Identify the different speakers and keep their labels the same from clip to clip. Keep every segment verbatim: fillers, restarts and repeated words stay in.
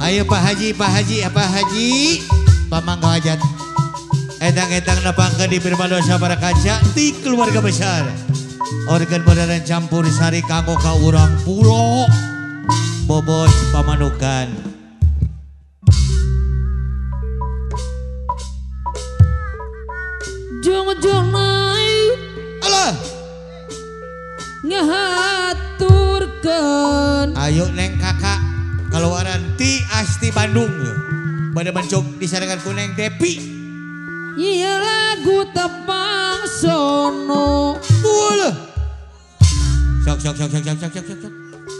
Speaker 1: Ayo Pak Haji, Pak Haji, Pak Haji, pamangga hajat. Edang-edang napangke di firman dosa para kaca di keluarga besar. Organ badan campur sari kanggo ka urang pulo. Bobos pamanukan.
Speaker 2: Jong-jong naik.
Speaker 1: Alah.
Speaker 2: Ngahaturkeun.
Speaker 1: Ayo neng kakak keluaran ti Asti Bandung. Pada mencok disarankan ku neng Depi.
Speaker 2: Iya lagu tepang sono.
Speaker 1: Boleh. Sok sok sok sok sok sok sok sok.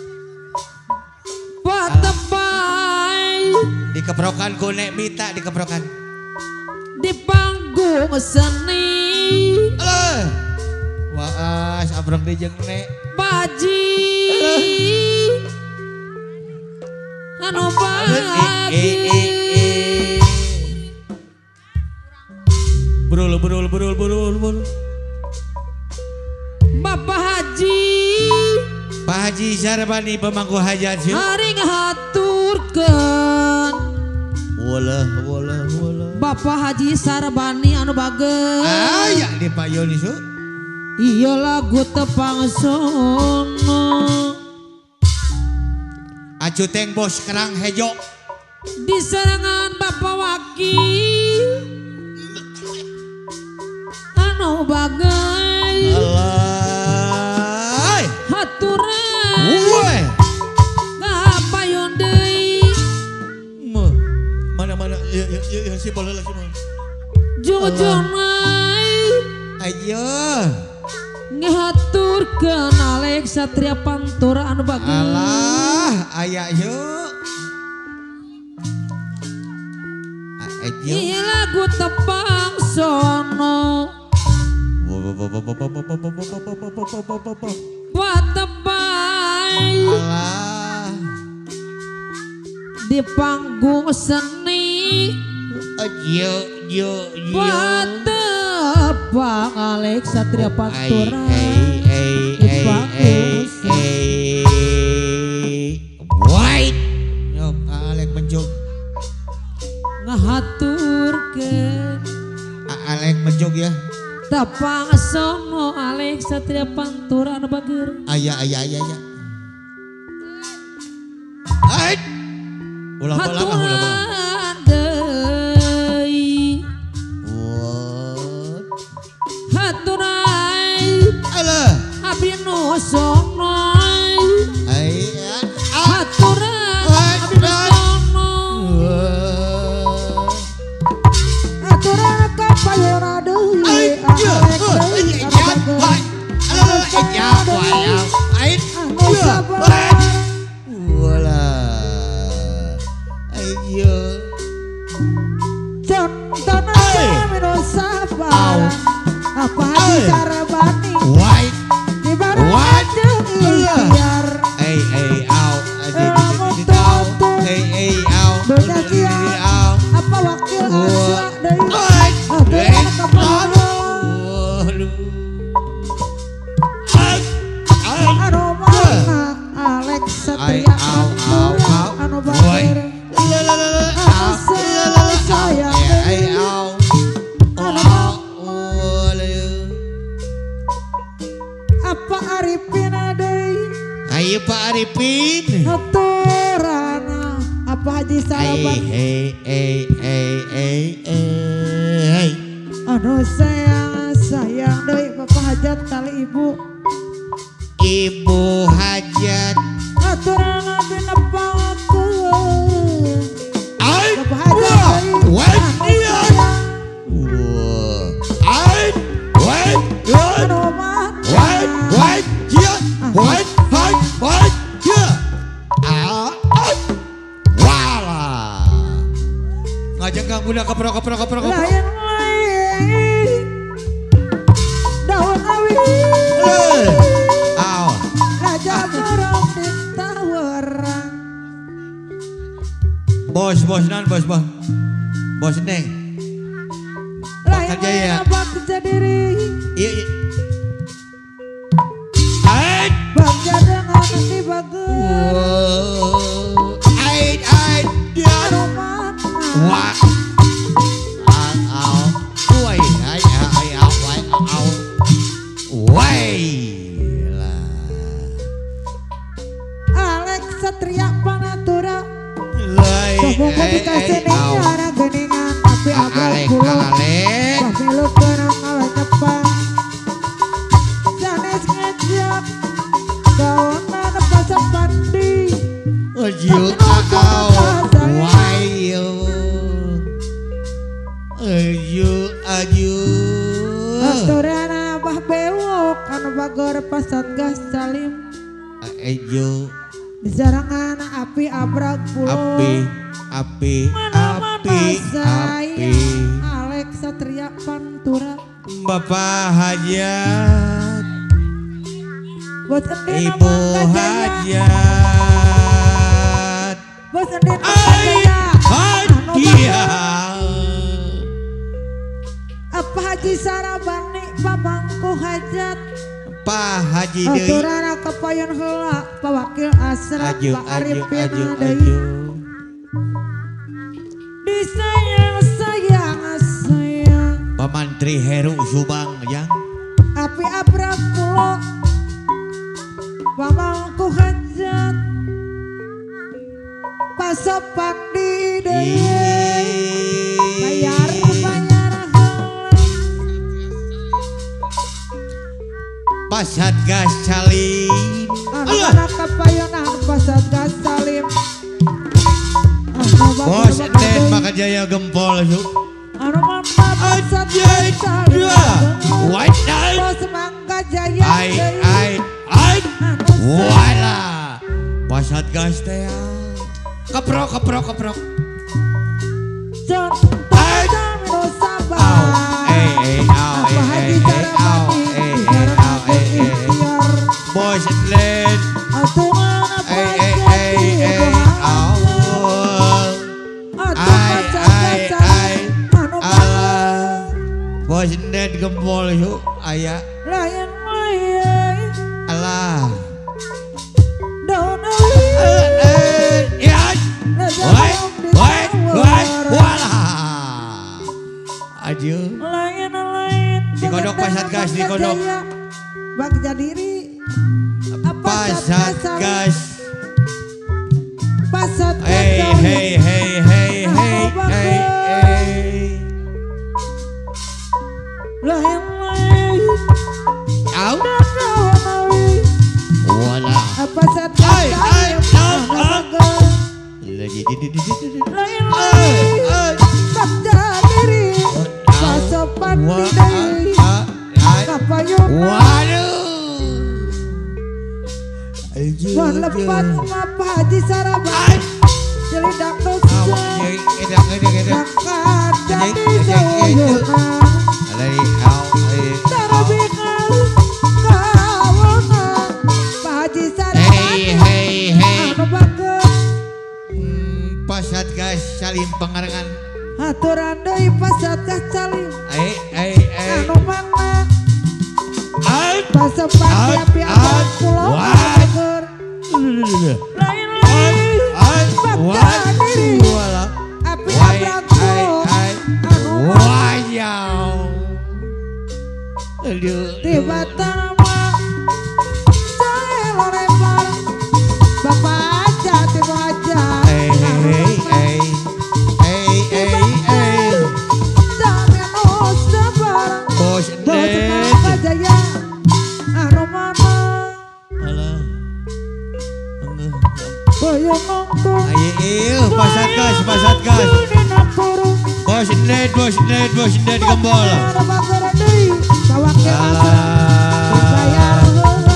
Speaker 2: Patepai.
Speaker 1: Dikeprokan ku nek Mita dikeprokan.
Speaker 2: Di panggung seni.
Speaker 1: Alah. Waas abrang di jeung nek.
Speaker 2: Baji. Anu bagi.
Speaker 1: Berul, berul, berul, berul, berul.
Speaker 2: Bapak Haji.
Speaker 1: Pak Haji Sarbani pemangku hajat sih.
Speaker 2: Hari ngahaturkeun.
Speaker 1: Walah, walah, walah.
Speaker 2: Bapak Haji Sarbani anu bageus.
Speaker 1: Aya di Pak Yoni su.
Speaker 2: Iya lagu tepang sono.
Speaker 1: Acu teng bos kerang hejo.
Speaker 2: Di serangan Bapak Wakil. Anu bagai.
Speaker 1: Alay.
Speaker 2: Haturan.
Speaker 1: Woi.
Speaker 2: Ngapayon deui.
Speaker 1: Mana mana ya ya ya si boleh lagi mana.
Speaker 2: Jojonai.
Speaker 1: Ayo.
Speaker 2: Ngahaturkeun Alex Satria Pantura anu bagus.
Speaker 1: Alah, aya yuk. Ayo.
Speaker 2: Iya lagu tepang sono. Patepai.
Speaker 1: Alah.
Speaker 2: Di panggung seni.
Speaker 1: Ayo, yo, yo.
Speaker 2: Patepang Alex Satria Pantura.
Speaker 1: Hey, hey, hey, hey, hey. White. Yo, Alex menjuk.
Speaker 2: Ngahaturkeun.
Speaker 1: Alex menjuk ya.
Speaker 2: Tepang sono Alex Satria Pantura anu bageur.
Speaker 1: Aya, aya, aya, aya. Hai. Ulang ulang ulang ulang. Alah,
Speaker 2: abdi nu sono.
Speaker 1: aya,
Speaker 2: Haturan abdi nu sono.
Speaker 3: Aturan kapayana deui Alex deui anu bageus.
Speaker 1: Alah, ya, waya, ain,
Speaker 3: Anu sabar.
Speaker 1: wala, ayo,
Speaker 3: Contohna minu sabar. Apa Haji Sarbani
Speaker 1: white,
Speaker 3: di barang
Speaker 1: What?
Speaker 3: jeung ikhtiar.
Speaker 1: ay, ay, aw, adi, di, di, di, di, aw, ay, ay, aw,
Speaker 3: Donya
Speaker 1: di, di, di,
Speaker 3: kia.
Speaker 1: aw,
Speaker 3: Apa wakil asra deui.
Speaker 1: What?
Speaker 3: Aturan kapayana.
Speaker 1: waduh,
Speaker 3: Anu mana Alex Satria Pantura anu bageus.
Speaker 1: la la la la,
Speaker 3: Anu sayang
Speaker 1: ay,
Speaker 3: deui.
Speaker 1: aw,
Speaker 3: Anu apa Arifin deui.
Speaker 1: ayo Pak Arifin.
Speaker 3: Nuturana apa Haji
Speaker 1: Hey,
Speaker 3: Sarbani
Speaker 1: hey, hey, hey, hey, hey.
Speaker 3: anu sayang sayang deui Bapak Hajat kali Ibu.
Speaker 1: Ibu hajat.
Speaker 3: Nuturana dinepakeun
Speaker 1: Ay,
Speaker 3: Bapak Hajat deui
Speaker 1: wait,
Speaker 3: anu
Speaker 1: iya.
Speaker 3: sayang.
Speaker 1: Ay, wait, wait,
Speaker 3: Anu mana
Speaker 1: wait, wait, yeah, wait, wait, wait, yeah. Ah, ah, wala. Ngajak kang udah keprok keprok keprok keprok.
Speaker 3: lain lain daun awi
Speaker 1: Eh, aw.
Speaker 3: raja berong ditawarang.
Speaker 1: Bos, bos nan, bos, bos. Bos Neng.
Speaker 3: Lain
Speaker 1: Kerja ya.
Speaker 3: lain apa kerja diri.
Speaker 1: Iya, iya. Ait.
Speaker 3: Bagja dengan di bagus.
Speaker 1: Wow. Ait, ait.
Speaker 3: Ngomong
Speaker 1: eh,
Speaker 3: dikasih
Speaker 1: eh, au.
Speaker 3: ada geningan tapi abang
Speaker 1: Alek,
Speaker 3: pulau.
Speaker 1: alek.
Speaker 3: Pemilu kenang ala cepat. Sanes ngejak kawanan pasang pandi.
Speaker 1: Ayu au. Wayu. Ayu ayu.
Speaker 3: Aturan abah bewok kan bagor pasat gas salim.
Speaker 1: Ayu.
Speaker 3: Di sarangan api abrak pulau.
Speaker 1: Api, api,
Speaker 3: Mana-mana
Speaker 1: api,
Speaker 3: saya
Speaker 1: api.
Speaker 3: Alex Satria Pantura.
Speaker 1: Bapak Hajat,
Speaker 3: Bos Endin
Speaker 1: Ibu
Speaker 3: Amang Gajaya.
Speaker 1: Hajat,
Speaker 3: Bos Endin Amang
Speaker 1: Ai
Speaker 3: Gajaya.
Speaker 1: Hadia.
Speaker 3: Apa Haji Sarabani pamangku hajat.
Speaker 1: Pak Haji Deui.
Speaker 3: Aturana kepayon heula pawakil asrap
Speaker 1: Aju,
Speaker 3: Pak
Speaker 1: aju,
Speaker 3: Arifin
Speaker 1: aju,
Speaker 3: deui.
Speaker 1: aju.
Speaker 3: Disayang sayang sayang.
Speaker 1: Pamantri Heru Subang yang
Speaker 3: Api abrak pulau pamangku hajat. Pasopan di deui. Bayar bayar heula.
Speaker 1: Pasat Gas Calin.
Speaker 3: Anak-anak kepayonan pasat gas salim.
Speaker 1: Bos Den Makajaya Gempol yuk.
Speaker 3: Anu mama pasat gas salim.
Speaker 1: Dua, White Night.
Speaker 3: Bos Mangga Jaya.
Speaker 1: Ai, ai, ai. Wala. Pasat Gas teh. Keprok, keprok, keprok. Ai. Au, eh, eh, au,
Speaker 3: Apa
Speaker 1: eh,
Speaker 3: Haji
Speaker 1: eh, eh, au,
Speaker 3: Sarabani
Speaker 1: eh, eh,
Speaker 3: bicara
Speaker 1: au,
Speaker 3: aku
Speaker 1: eh, eh.
Speaker 3: ikhtiar.
Speaker 1: Bos Den.
Speaker 3: Aturan apa
Speaker 1: Eh, eh, eh,
Speaker 3: jadi
Speaker 1: eh, au.
Speaker 3: Atu
Speaker 1: Ai,
Speaker 3: pasat
Speaker 1: ai,
Speaker 3: gas
Speaker 1: ai.
Speaker 3: salim. Anu
Speaker 1: Alah. Bos Den Gempol yuk. Aya.
Speaker 3: layan layan.
Speaker 1: Alah.
Speaker 3: Daun
Speaker 1: Eh, eh, ya. Woi, woi, woi, wala. Aju.
Speaker 3: Lain lain.
Speaker 1: Dikodok pasat gas, dikodok.
Speaker 3: Bak jadiri.
Speaker 1: Pasat Gas.
Speaker 3: Pasat gas.
Speaker 1: Hey, hey, hey, hey, hey, hey, hey.
Speaker 3: Lain lain.
Speaker 1: Au.
Speaker 3: Daun lain.
Speaker 1: Wala.
Speaker 3: Pasat gas.
Speaker 1: Ai, ai, au, au.
Speaker 3: Lain
Speaker 1: Ai,
Speaker 3: lain.
Speaker 1: ai.
Speaker 3: Bak jadiri. Pasopan
Speaker 1: Wa-
Speaker 3: di deui.
Speaker 1: ah, ai.
Speaker 3: Kapayun.
Speaker 1: Waduh. Aju,
Speaker 3: Wan lepat
Speaker 1: aju.
Speaker 3: sama Pak Haji Sarabani.
Speaker 1: Ai.
Speaker 3: Jelidak
Speaker 1: Au,
Speaker 3: dosa.
Speaker 1: jeng, edang, edang, edang.
Speaker 3: Makan jadi
Speaker 1: Ajeng, ajeng,
Speaker 3: jauh.
Speaker 1: Alai, au, eh, au.
Speaker 3: Tarabikan kawanan Pak Haji Sarabani.
Speaker 1: Hey, hey, hey.
Speaker 3: Anu bagus
Speaker 1: Hmm, Pasat Gas saling pengarangan.
Speaker 3: aturan deui pasat gas salim.
Speaker 1: Eh, eh, eh.
Speaker 3: Anu mana
Speaker 1: Ai.
Speaker 3: pasopan
Speaker 1: Out,
Speaker 3: api abang
Speaker 1: out,
Speaker 3: pulau
Speaker 1: what?
Speaker 3: bager. Lain
Speaker 1: Ai,
Speaker 3: lain
Speaker 1: ai,
Speaker 3: bakda
Speaker 1: what?
Speaker 3: diri
Speaker 1: Wala.
Speaker 3: api
Speaker 1: Wai,
Speaker 3: abang
Speaker 1: ai,
Speaker 3: pulau.
Speaker 1: ai.
Speaker 3: Anu mana
Speaker 1: Wayau. Aduh.
Speaker 3: tiba tanama saya lempar bapak aja tiba aja.
Speaker 1: Eh, eh, eh. Eh, eh, eh.
Speaker 3: Jangan usah barang
Speaker 1: Bos
Speaker 3: bos
Speaker 1: Den.
Speaker 3: Mangga Jaya. Anu mana
Speaker 1: Alah. Enggak.
Speaker 3: boyong ngongkong.
Speaker 1: Ayo, iyo, Pasat Gas, Pasat Gas.
Speaker 3: Dina kurung.
Speaker 1: Bos Den, Bos Den, Bos Den Gembol.
Speaker 3: Anu bager deui pawakil asrap dibayar
Speaker 1: Alah.
Speaker 3: heula.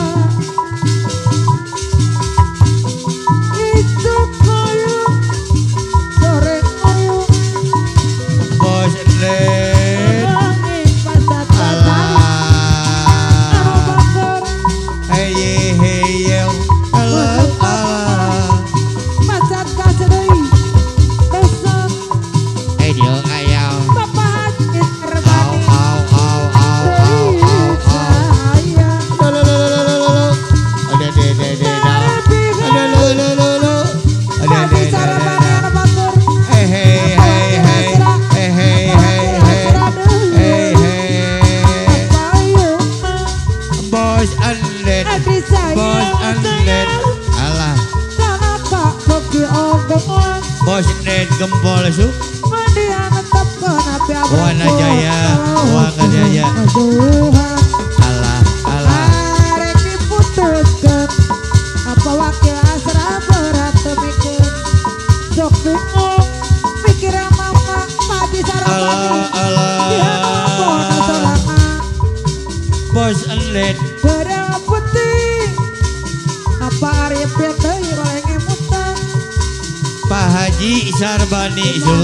Speaker 3: Itu koyong sore koyong
Speaker 1: Bos Den.
Speaker 3: angin pasat pasat. Anu
Speaker 1: Alah.
Speaker 3: bager
Speaker 1: Hey, hey, yo. Alah, alah.
Speaker 3: pasat gas deui. Besok
Speaker 1: Hey, dia ayau.
Speaker 3: Bapak Haji
Speaker 1: Au,
Speaker 3: Sarabani
Speaker 1: au, au, au, au,
Speaker 3: deui
Speaker 1: au, au.
Speaker 3: saya.
Speaker 1: Lo, lo, lo, lo, lo, lo, lo. Ada, ada, ada, ada, ada. Ada, lo, lo, lo, lo. Ada, ada,
Speaker 3: Haji
Speaker 1: ada, ada,
Speaker 3: Sarabani
Speaker 1: ada.
Speaker 3: anu bager.
Speaker 1: Hey, hey, hey, hey. Hey, hey, hey, hey. Hey, hey.
Speaker 3: Payungna
Speaker 1: Bos Anden.
Speaker 3: adi
Speaker 1: Bos
Speaker 3: sayang
Speaker 1: Anden.
Speaker 3: sayang.
Speaker 1: Alah.
Speaker 3: Tanaka koki ogong
Speaker 1: Bos Nen gempol su.
Speaker 3: Dia netep ke Nabi Abraham.
Speaker 1: Wana Jaya, Wana Jaya.
Speaker 3: Tuhan.
Speaker 1: Alah, alah.
Speaker 3: Arek diputuskeun. Apa wakil asra berat temikeun. Sok bingung pikir mama Haji Sarapati.
Speaker 1: Alah, alah.
Speaker 3: Dia ngomong sorangan.
Speaker 1: Bos Nen.
Speaker 3: Barang penting. Apa Arif yang deui oleh ngemutan.
Speaker 1: Pak Haji Sarbani su.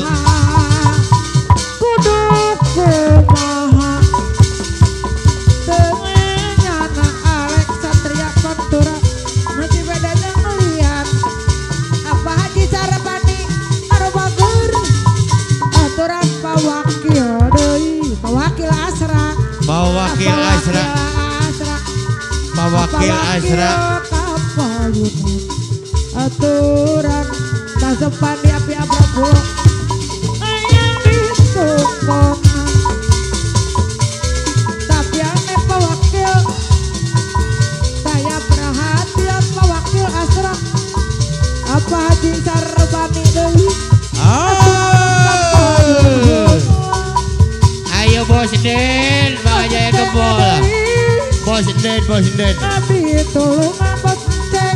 Speaker 3: Kudu kumaha temenyana Alex Satria Pantura masih bedanya ngeliat apa Haji Sarapani karo bager aturan pawakil deui pawakil asra
Speaker 1: Pawakil Asra.
Speaker 3: asra
Speaker 1: Pawakil Asra.
Speaker 3: kapayun aturan kasepan di api abrabu ayang disukon tapi aneh pawakil saya perhatian pawakil asra apa Haji Sarbani deui
Speaker 1: Ah. Ayo Bos Den, Pak Jaya gempol. Bos Den, Bos Den.
Speaker 3: Nabi tulungan bos cek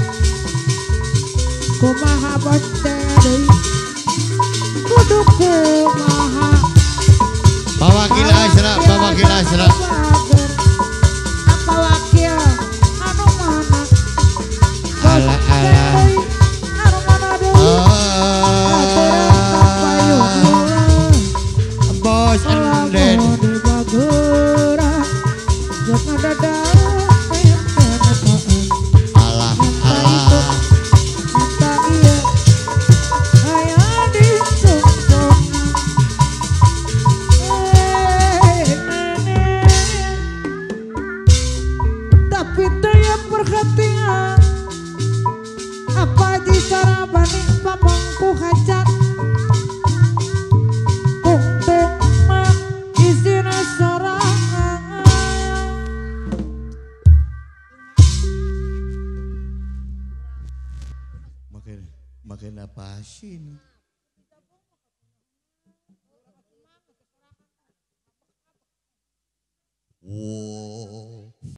Speaker 3: kumaha bos deui kudu kumaha
Speaker 1: Pawakil Asra, Pawakil Asra.
Speaker 3: apa wakil anu mana
Speaker 1: Alah, alah.
Speaker 3: anu mana deui aturan kapayun
Speaker 1: Bos Den.
Speaker 3: di bageurah jeung ngadadak
Speaker 1: Alah, alah.
Speaker 3: minta iya aya disungkon tapi daya perhatian apa Haji Sarapani pamangku hajat untuk mah isina sorangan
Speaker 1: Makin makin apa sih ini?